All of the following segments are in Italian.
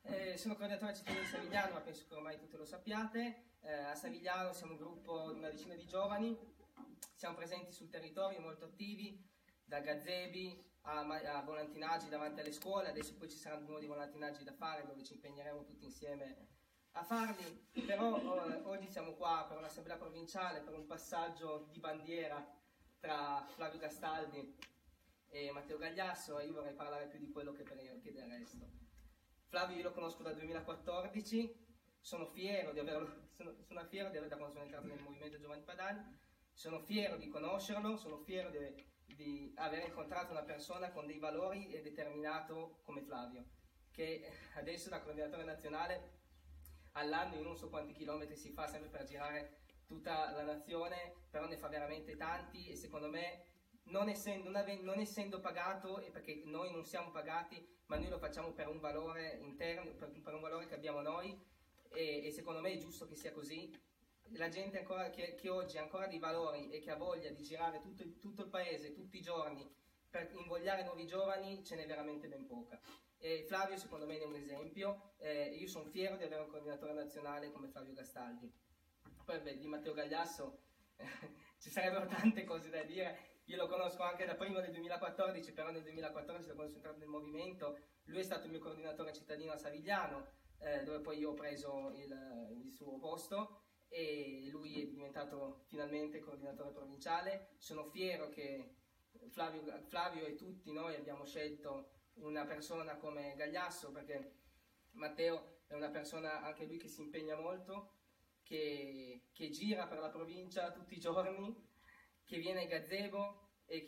Sono coordinatore cittadino di Savigliano, ma penso che ormai tutti lo sappiate. A Savigliano siamo un gruppo di una decina di giovani, siamo presenti sul territorio, molto attivi, da gazebi a volantinaggi davanti alle scuole. Adesso poi ci saranno nuovi volantinaggi da fare, dove ci impegneremo tutti insieme a farli. Però oggi siamo qua per un'assemblea provinciale, per un passaggio di bandiera tra Flavio Castaldi e Matteo Gagliasso, e io vorrei parlare più di quello che del resto. Flavio io lo conosco dal 2014, sono fiero di averla quando sono entrato nel Movimento Giovani Padani, sono fiero di conoscerlo, sono fiero di aver incontrato una persona con dei valori e determinato come Flavio, che adesso da coordinatore nazionale all'anno io non so quanti chilometri si fa sempre per girare tutta la nazione, però ne fa veramente tanti, e secondo me non essendo pagato, e perché noi non siamo pagati, ma noi lo facciamo per un valore interno, per un valore che abbiamo noi, e secondo me è giusto che sia così. La gente ancora che oggi ha ancora dei valori e che ha voglia di girare tutto il paese tutti i giorni per invogliare nuovi giovani, ce n'è veramente ben poca. E Flavio secondo me è un esempio. Io sono fiero di avere un coordinatore nazionale come Flavio Castaldi. Poi di Matteo Gagliasso ci sarebbero tante cose da dire. Io lo conosco anche da prima del 2014, però nel 2014, da quando sono entrato nel movimento, lui è stato il mio coordinatore cittadino a Savigliano, dove poi io ho preso il suo posto, e lui è diventato finalmente coordinatore provinciale. Sono fiero che Flavio e tutti noi abbiamo scelto una persona come Gagliasso, perché Matteo è una persona anche lui che si impegna molto, che gira per la provincia tutti i giorni, che viene ai gazebo ed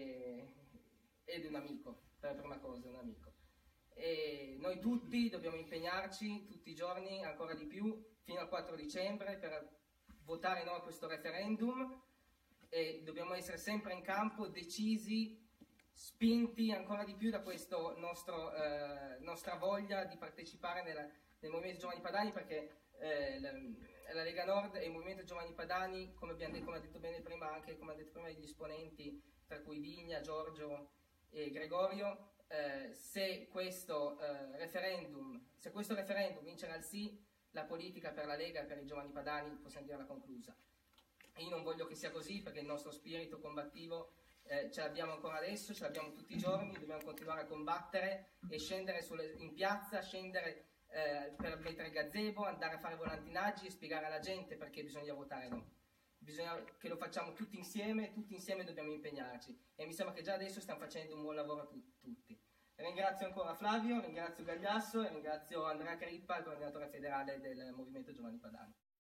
è un amico, per prima cosa un amico. E noi tutti dobbiamo impegnarci tutti i giorni ancora di più fino al 4 dicembre per votare no a questo referendum, e dobbiamo essere sempre in campo, decisi, spinti ancora di più da questa nostra voglia di partecipare nel Movimento Giovani Padani, perché la Lega Nord e il Movimento Giovani Padani, come ha detto bene prima anche, come hanno detto prima gli esponenti, tra cui Vigna, Giorgio e Gregorio, se questo referendum vincerà il sì, la politica per la Lega e per i Giovani Padani possiamo dirla conclusa. E io non voglio che sia così, perché il nostro spirito combattivo ce l'abbiamo ancora adesso, ce l'abbiamo tutti i giorni, dobbiamo continuare a combattere e scendere in piazza, per mettere il gazebo, andare a fare volantinaggi e spiegare alla gente perché bisogna votare no. Bisogna che lo facciamo tutti insieme dobbiamo impegnarci, e mi sembra che già adesso stiamo facendo un buon lavoro tutti. Ringrazio ancora Flavio, ringrazio Gagliasso e ringrazio Andrea Crippa, il coordinatore federale del Movimento Giovani Padani.